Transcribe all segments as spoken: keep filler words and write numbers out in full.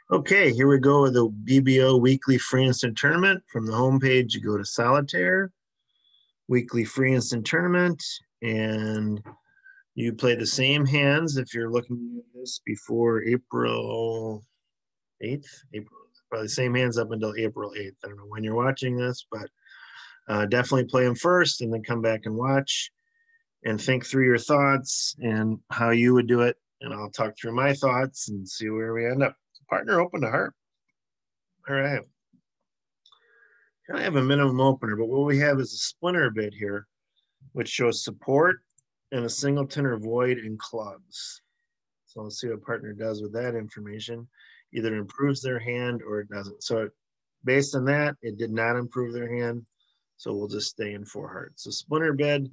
Okay, here we go with the B B O Weekly Free Instant Tournament. From the homepage, you go to Solitaire, Weekly Free Instant Tournament, and you play the same hands if you're looking at this before April eighth. April, probably the same hands up until April eighth. I don't know when you're watching this, but uh, definitely play them first and then come back and watch and think through your thoughts and how you would do it. And I'll talk through my thoughts and see where we end up. Partner open to heart. All right. Kind of have a minimum opener, but what we have is a splinter bid here, which shows support and a singleton or void in clubs. So let's see what partner does with that information. Either improves their hand or it doesn't. So based on that, it did not improve their hand. So we'll just stay in four hearts. So splinter bid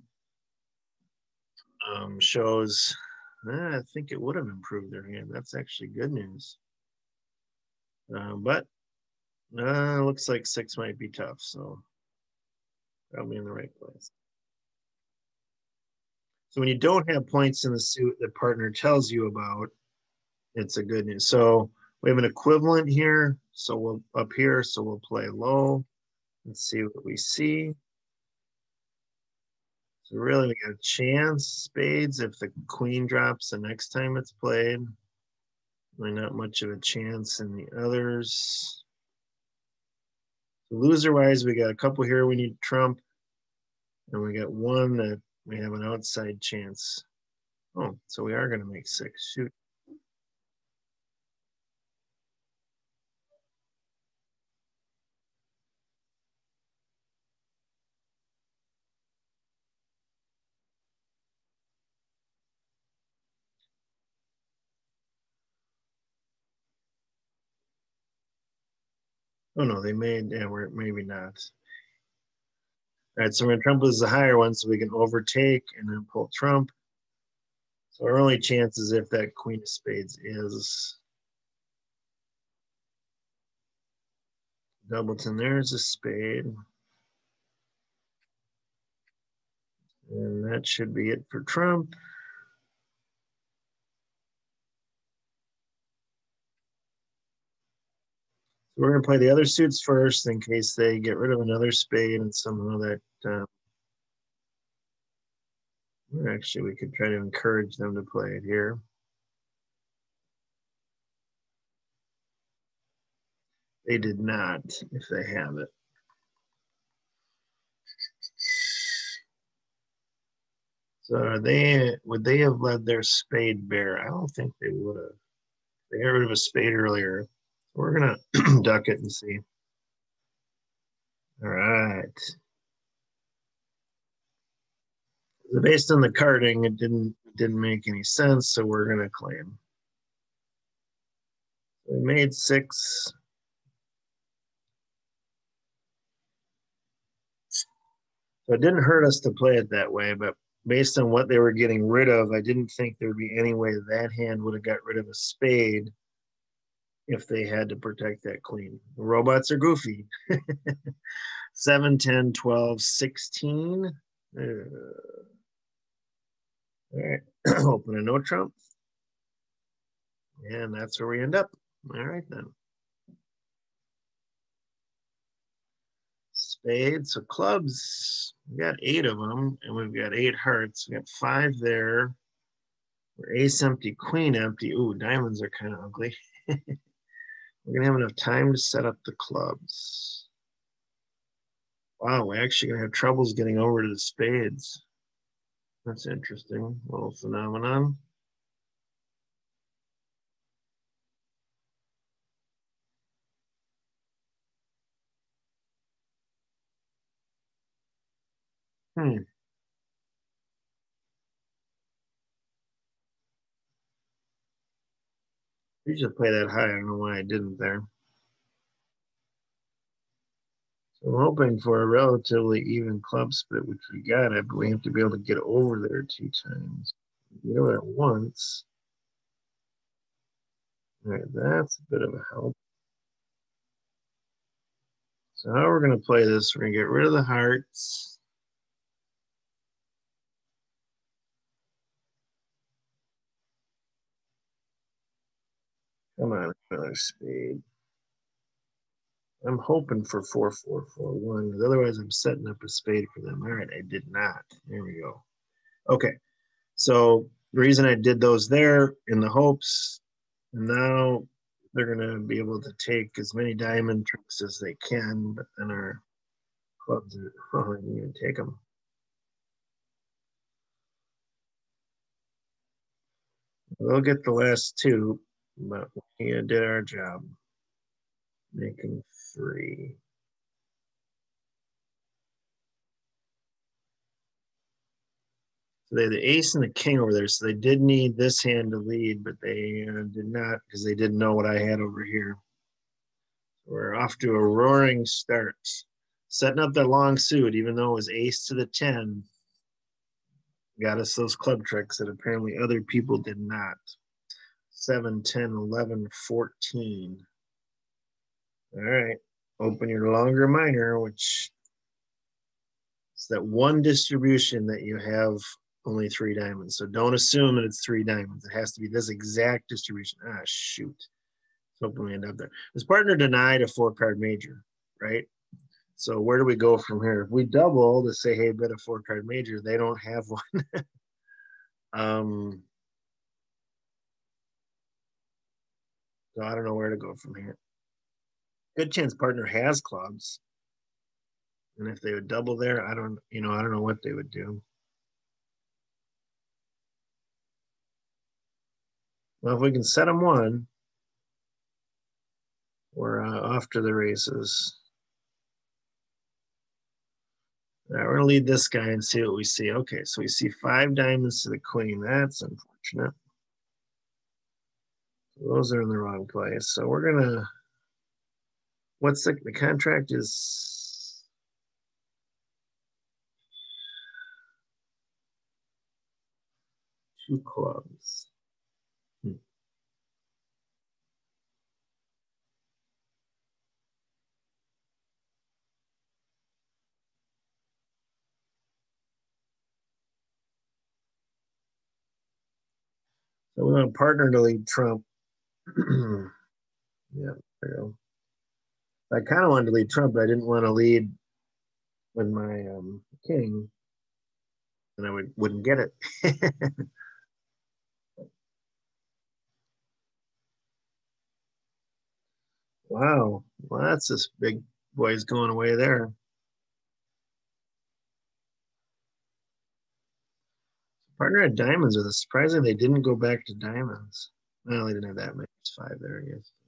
um, shows, eh, I think it would have improved their hand. That's actually good news. Uh, but uh, looks like six might be tough. So probably in the right place. So when you don't have points in the suit that partner tells you about, it's a good news. So we have an equivalent here. So we'll up here. So we'll play low and see what we see. So really we got a chance, spades, if the queen drops the next time it's played. Really not much of a chance in the others. So loser-wise, we got a couple here we need trump. And we got one that we have an outside chance. Oh, so we are going to make six. Shoot. Oh no, they made, yeah, we're maybe not. All right, so we're gonna trump is the higher one, so we can overtake and then pull trump. So our only chance is if that queen of spades is doubleton. There's a spade. And that should be it for trump. So we're gonna play the other suits first in case they get rid of another spade and somehow that, uh, actually we could try to encourage them to play it here. They did not, if they have it. So are they, would they have led their spade bear? I don't think they would have. They got rid of a spade earlier. We're gonna duck it and see. All right. So based on the carding, it didn't didn't make any sense, so we're gonna claim. We made six. So it didn't hurt us to play it that way, but based on what they were getting rid of, I didn't think there would be any way that hand would have got rid of a spade if they had to protect that queen. The robots are goofy. seven, ten, twelve, sixteen. Uh, all right, open a no trump. And that's where we end up. All right, then. Spades, so clubs, we got eight of them, and we've got eight hearts. We got five there. We're ace empty, queen empty. Ooh, diamonds are kind of ugly. We're going to have enough time to set up the clubs. Wow, we're actually going to have troubles getting over to the spades. That's interesting. Little phenomenon. Hmm. You should play that high. I don't know why I didn't there. So I'm hoping for a relatively even club split, which we got it, but we have to be able to get over there two times. Get over there once. All right, that's a bit of a help. So how we're going to play this, we're going to get rid of the hearts. Come on, another spade. I'm hoping for four, four, four, one, because otherwise I'm setting up a spade for them. All right, I did not. There we go. Okay, so the reason I did those there in the hopes, now they're going to be able to take as many diamond tricks as they can, but then our clubs are, oh, I didn't even take them. We'll get the last two, but we did our job, making three. So they had the ace and the king over there, so they did need this hand to lead, but they uh, did not because they didn't know what I had over here. We're off to a roaring start. Setting up that long suit, even though it was ace to the ten, got us those club tricks that apparently other people did not. seven, ten, eleven, fourteen. All right, open your longer minor, which is that one distribution that you have only three diamonds. So don't assume that it's three diamonds. It has to be this exact distribution. Ah, shoot. Hoping we end up there. This partner denied a four card major, right? So where do we go from here? If we double to say, hey, bet a four card major, they don't have one. um, so I don't know where to go from here. Good chance partner has clubs. And if they would double there, I don't, you know, I don't know what they would do. Well, if we can set them one, we're uh, off to the races. All right, we're gonna lead this guy and see what we see. Okay, so we see five diamonds to the queen. That's unfortunate. Those are in the wrong place. So we're gonna, what's the, the contract is two clubs. Hmm. So we want a partner to lead trump. Yeah, there you go. I kind of wanted to lead trump, but I didn't want to lead with my um, king, and I would, wouldn't get it. Wow. Well, that's this big boy's going away there. Partner had diamonds with us. Surprising they didn't go back to diamonds. Well, they didn't have that many. It's five there, I guess.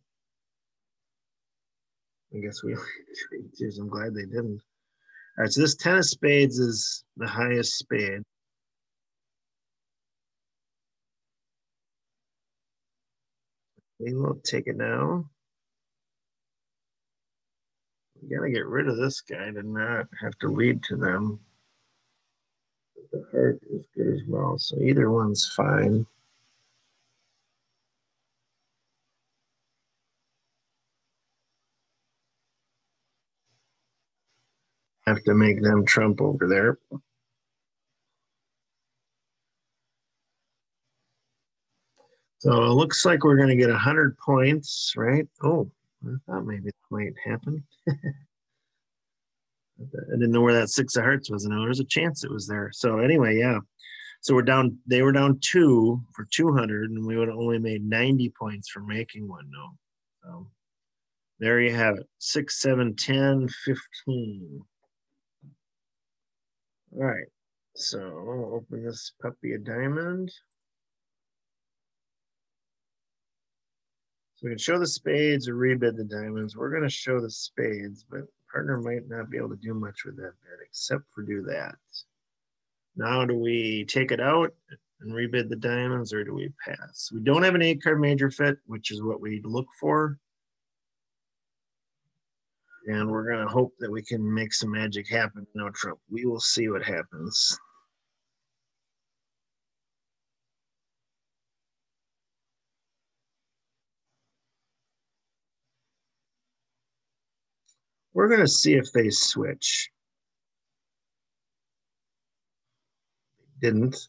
I guess we geez, I'm glad they didn't. All right, so this ten of spades is the highest spade. We will take it now. We gotta get rid of this guy to not have to lead to them. The heart is good as well, so either one's fine. Have to make them trump over there. So it looks like we're going to get one hundred points, right? Oh, I thought maybe that might happen. I didn't know where that six of hearts was. No, there's a chance it was there. So anyway, yeah. So we're down, they were down two for two hundred, and we would have only made ninety points for making one, no. So there you have it. Six, seven, ten, fifteen. All right. So I'll open this puppy a diamond. So we can show the spades or rebid the diamonds. We're going to show the spades, but partner might not be able to do much with that bid except for do that. Now, do we take it out and rebid the diamonds, or do we pass? We don't have an eight card major fit, which is what we look for. And we're going to hope that we can make some magic happen. No trump. We will see what happens. We're going to see if they switch. Didn't.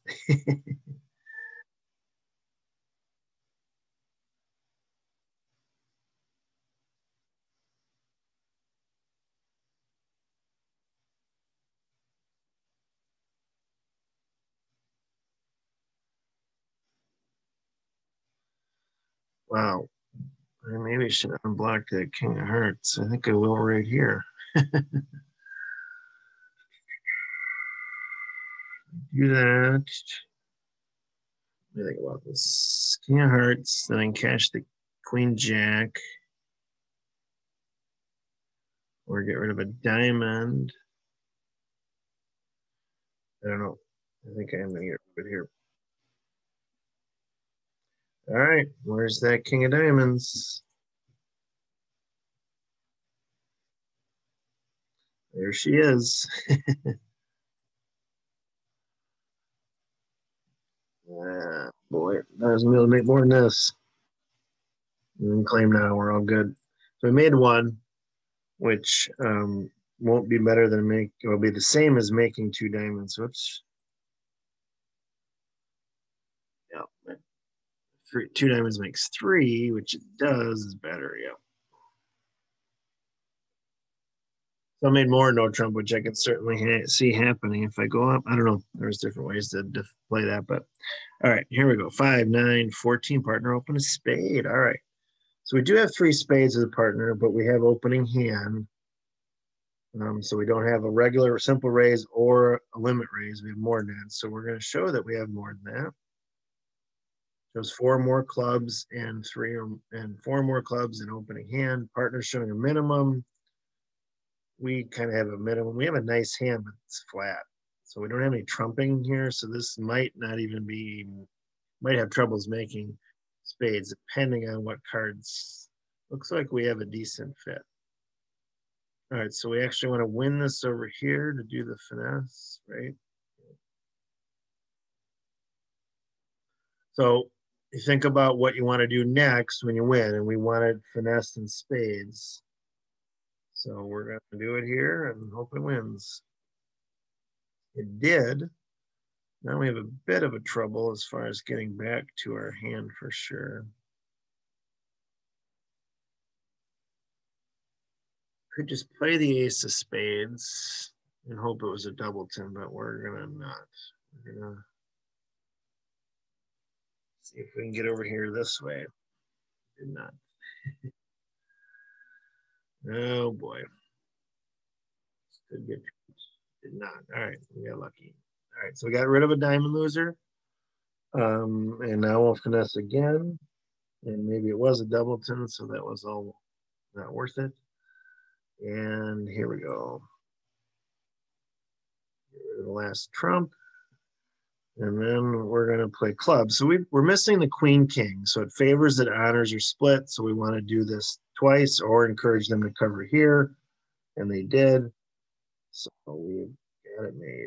Wow. I maybe I should unblock that king of hearts. I think I will right here. Do that. What do you think about this? King of hearts, then I can cash the queen jack. Or get rid of a diamond. I don't know. I think I'm gonna get rid of it here. All right, where's that king of diamonds? There she is. Ah, boy, I was able to make more than this. And claim now, we're all good. So we made one, which um, won't be better than make, it will be the same as making two diamonds. Whoops. Yeah, three, two diamonds makes three, which it does is better, yeah. So I made more no trump, which I can certainly ha see happening if I go up. I don't know. There's different ways to play that, but all right, here we go. Five, nine, fourteen, partner, open a spade. All right. So we do have three spades as a partner, but we have opening hand. Um, so we don't have a regular simple raise or a limit raise. We have more than that. So we're going to show that we have more than that. Shows four more clubs and three or, and four more clubs in opening hand. Partner showing a minimum. We kind of have a minimum. We have a nice hand, but it's flat. So we don't have any trumping here. So this might not even be, might have troubles making spades, depending on what cards. Looks like we have a decent fit. All right, so we actually want to win this over here to do the finesse, right? So you think about what you want to do next when you win, and we wanted finesse and spades. So we're going to do it here and hope it wins. It did. Now we have a bit of a trouble as far as getting back to our hand for sure. Could just play the ace of spades and hope it was a doubleton, but we're gonna not. We're gonna see if we can get over here this way. Did not. Oh boy. Could get did not. All right, we got lucky. All right, so we got rid of a diamond loser. Um, and now we'll finesse again. And maybe it was a doubleton, so that was all not worth it. And here we go. Get rid of the last trump. And then we're going to play clubs. So we, we're missing the queen king. So it favors that honors are split. So we want to do this twice or encourage them to cover here. And they did. So we got it made.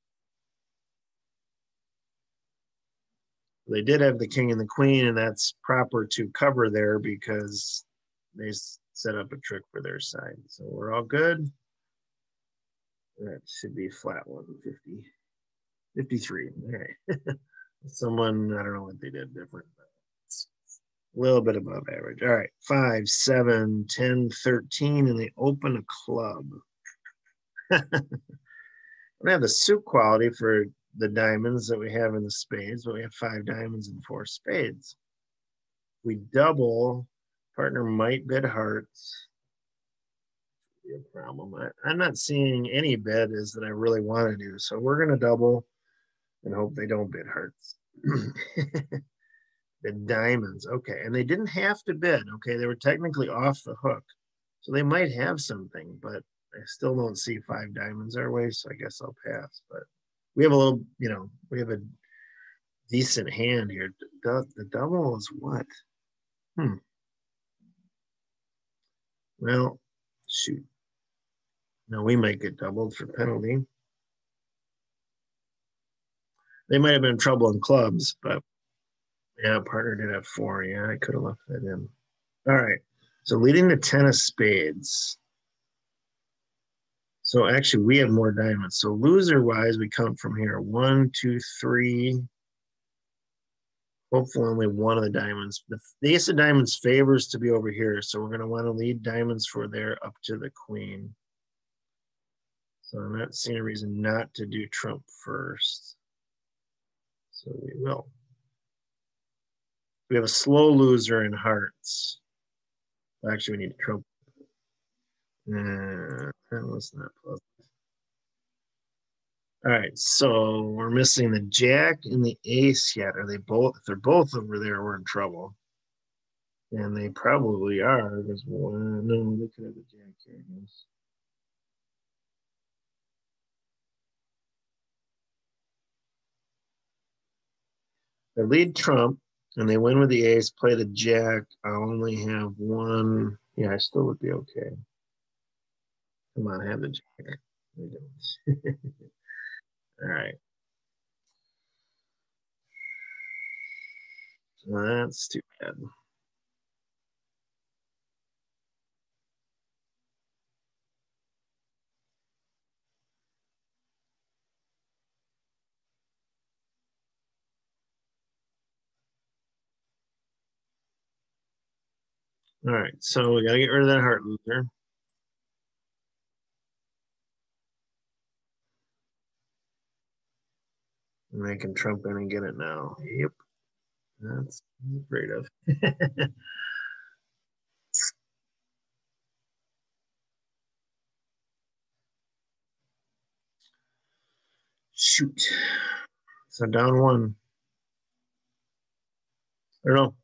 They did have the king and the queen, and that's proper to cover there because they set up a trick for their side. So we're all good. That should be flat one fifty. fifty-three. All right. Someone, I don't know what they did different, but it's a little bit above average. All right. Five, seven, ten, thirteen, and they open a club. We don't have the suit quality for the diamonds that we have in the spades, but we have five diamonds and four spades. We double, partner might bid hearts. Be a problem. I, I'm not seeing any bid is that I really want to do. So we're going to double and hope they don't bid hearts. The diamonds. Okay. And they didn't have to bid. Okay. They were technically off the hook. So they might have something, but I still don't see five diamonds our way. So I guess I'll pass. But we have a little, you know, we have a decent hand here. The, the double is what? Hmm. Well, shoot. No, we might get doubled for penalty. They might have been in trouble in clubs, but yeah, partner did have four. Yeah, I could have left that in. All right. So leading to ten of spades. So actually, we have more diamonds. So loser-wise, we count from here. One, two, three. Hopefully only one of the diamonds. The, the ace of diamonds favors to be over here. So we're going to want to lead diamonds for there up to the queen. So I'm not seeing a reason not to do trump first. So we will. We have a slow loser in hearts. Actually, we need trump. Uh, that was not pleasant. All right, so we're missing the jack and the ace yet. Are they both? If they're both over there, we're in trouble. And they probably are. There's one. No, they could have the jack here, I guess. They lead trump, and they win with the ace, play the jack. I only have one. Yeah, I still would be okay. Come on, have the jack. They don't. All right. So that's too bad. All right, so we got to get rid of that heart loser. And I can trump in and get it now. Yep. That's afraid of. Shoot. So down one. I don't know.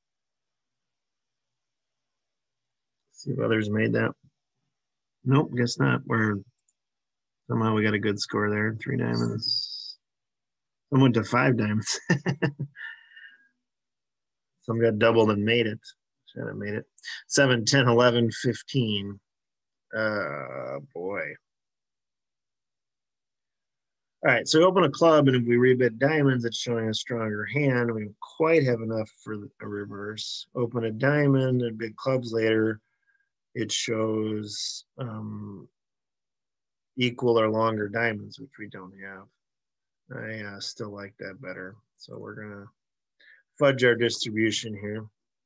See if others made that. Nope, guess not. We're somehow we got a good score there. Three diamonds. Some went to five diamonds. Some got doubled and made it. Should have made it. seven, ten, eleven, fifteen. Uh, boy. All right, so we open a club, and if we rebid diamonds, it's showing a stronger hand. We don't quite have enough for a reverse. Open a diamond and bid clubs later. It shows um, equal or longer diamonds, which we don't have. I uh, still like that better. So we're going to fudge our distribution here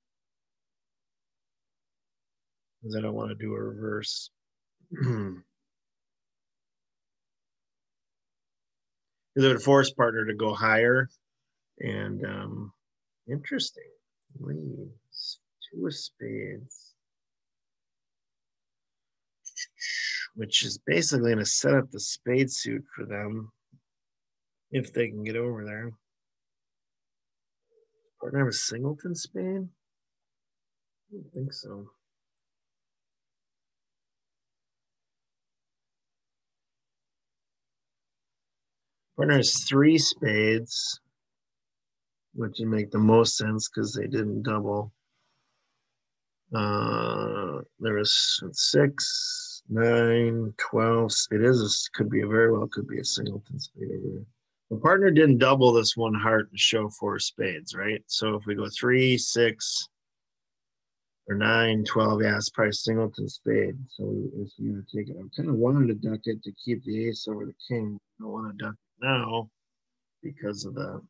because I don't want to do a reverse. Because it would force partner to go higher. And um, interesting. Leads. Two of spades. Which is basically going to set up the spade suit for them if they can get over there. Partner have a singleton spade? I don't think so. Partner has three spades, which would make the most sense because they didn't double. Uh, there was six, nine, twelve. It is a, could be a very well could be a singleton spade over there. The partner didn't double this one heart to show four spades, right? So if we go three, six, or nine, twelve, yeah, it's probably singleton spade. So we, if you take it, I kind of wanted to duck it to keep the ace over the king. I don't want to duck it now because of the.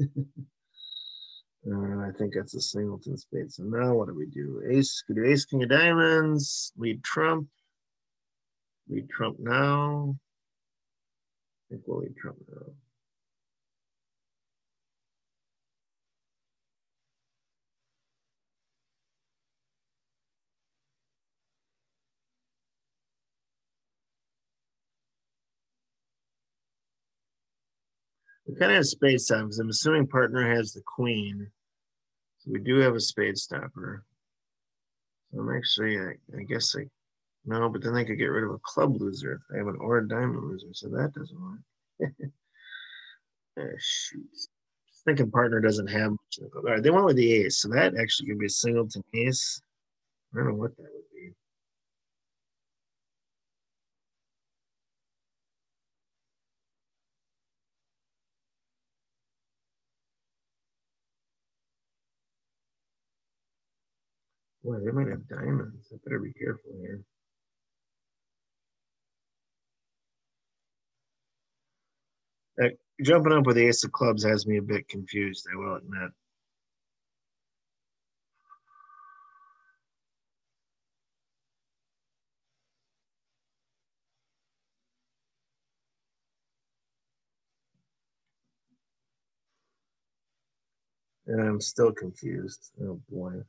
And I think that's a singleton spade. So now what do we do? Ace, could do ace, king of diamonds, lead trump. Lead trump now. I think we'll lead trump now. We kind of have spade stop because I'm assuming partner has the queen. So we do have a spade stopper. So I'm actually, I, I guess I, no, but then they could get rid of a club loser if they have an or a diamond loser. So that doesn't work. uh, shoot. Thinking partner doesn't have much. All right, they went with the ace. So that actually could be a singleton ace. I don't know what that would be. Boy, they might have diamonds. I better be careful here. That, jumping up with the ace of clubs has me a bit confused, I will admit. And I'm still confused. Oh boy.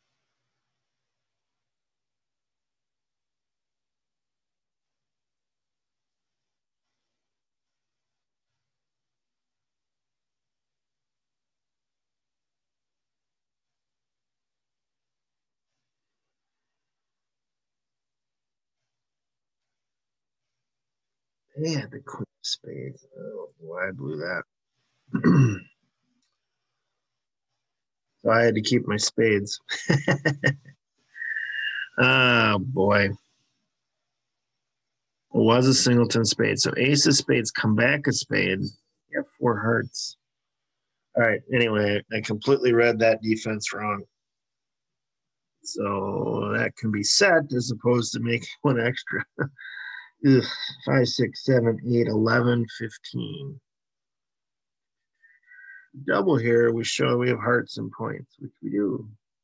Yeah, the queen of spades. Oh boy, I blew that. So I had to keep my spades. Oh boy. It was a singleton spade. So ace of spades, come back a spade. You have four hearts. All right. Anyway, I completely read that defense wrong. So that can be set as opposed to making one extra. Ugh, five, six, seven, eight, eleven, fifteen. Double here, we show we have hearts and points, which we do.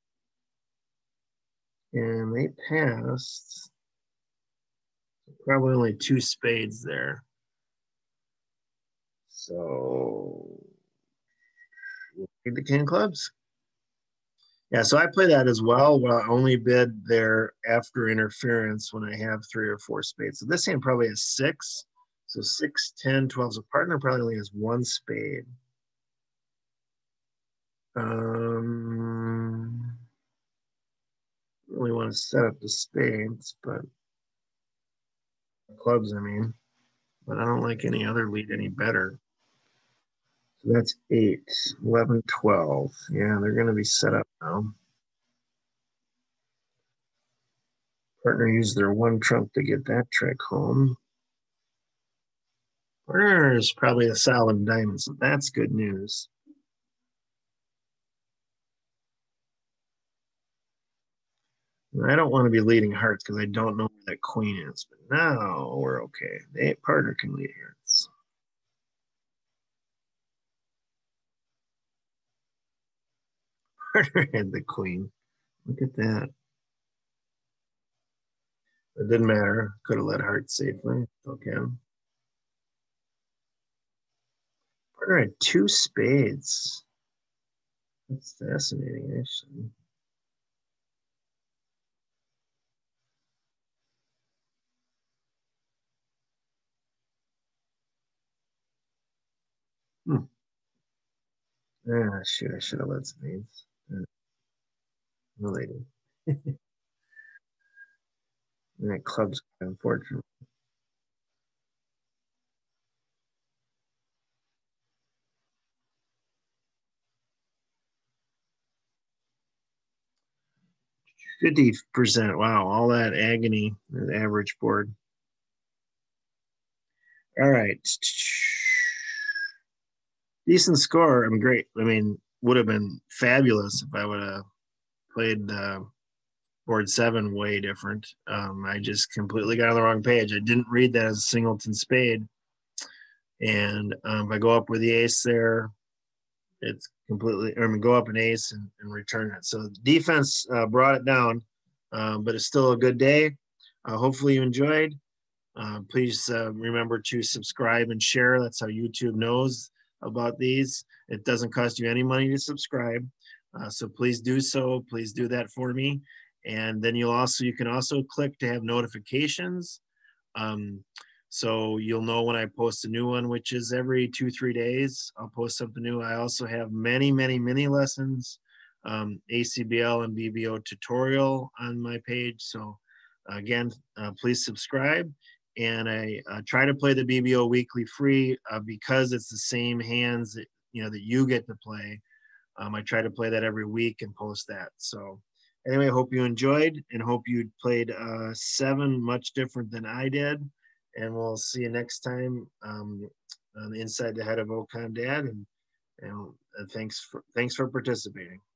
And they passed. Probably only two spades there. So we'll take the king of clubs. Yeah, so I play that as well. Well, I only bid there after interference when I have three or four spades. So this hand probably has six. So six, ten, twelve. So partner probably only has one spade. Um, really want to set up the spades, but clubs, I mean, but I don't like any other lead any better. So that's eight, eleven, twelve. Yeah, they're going to be set up now. Partner used their one trump to get that trick home. Partner is probably a solid diamond, so that's good news. I don't want to be leading hearts because I don't know where that queen is, but now we're okay. The partner can lead hearts. Partner had the queen. Look at that. It didn't matter. Could have led hearts safely. Okay. Partner had two spades. That's fascinating, actually. Hmm. Ah, shoot, I should have led spades. Uh, related. That club's unfortunate. fifty percent. Wow, all that agony, the average board. All right. Decent score. I'm great. I mean, would have been fabulous if I would have played uh, board seven way different. Um, I just completely got on the wrong page. I didn't read that as a singleton spade. And um, if I go up with the ace there, it's completely, I mean, go up an ace and, and return it. So defense uh, brought it down, um, but it's still a good day. Uh, hopefully you enjoyed. Uh, please uh, remember to subscribe and share. That's how YouTube knows about these. It doesn't cost you any money to subscribe. Uh, so please do so. Please do that for me. And then you'll also, you can also click to have notifications. Um, so you'll know when I post a new one, which is every two, three days, I'll post something new. I also have many, many, many lessons, um, A C B L and B B O tutorial on my page. So again, uh, please subscribe. And I uh, try to play the B B O weekly free uh, because it's the same hands that, you know, that you get to play. Um, I try to play that every week and post that. So anyway, I hope you enjoyed and hope you played uh, seven much different than I did. And we'll see you next time um, on Inside the Head of Ocon Dad. And, and uh, thanks for thanks for participating.